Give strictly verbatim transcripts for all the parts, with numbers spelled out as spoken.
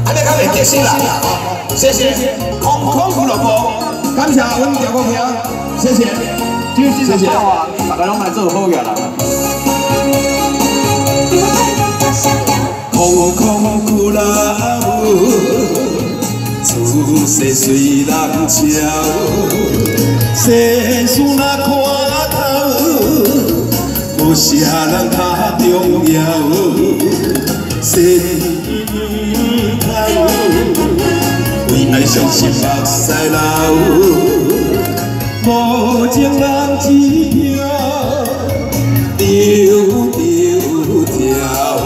安尼较袂得失啦。谢谢，空空俱乐部，感谢阮赵国兄，谢谢，谢谢。大家拢来做好嘢啦。空空俱乐部，自细随人笑，世事若看透，无啥人较重要。世为爱相信目屎流，无情人只飘，丢丢条。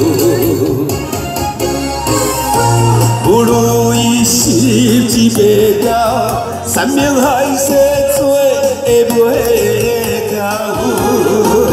不如意十指白条，山盟海誓做会袂到。